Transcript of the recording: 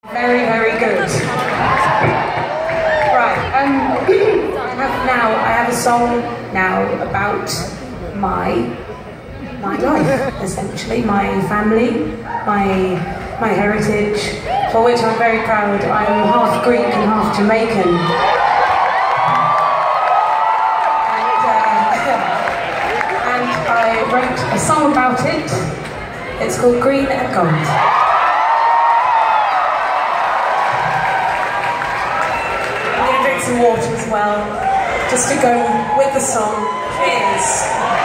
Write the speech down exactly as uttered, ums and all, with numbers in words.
Very, very good. Right, um, I have now, I have a song now about my, my life, essentially, my family, my, my heritage, for which I'm very proud. I'm half Greek and half Jamaican. And, uh, and I wrote a song about it. It's called Green and Gold. Some water as well, just to go with the song. Cheers.